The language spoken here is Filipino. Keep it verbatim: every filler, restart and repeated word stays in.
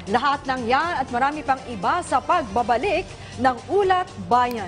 Lahat ng yan at marami pang iba sa pagbabalik ng Ulat Bayan.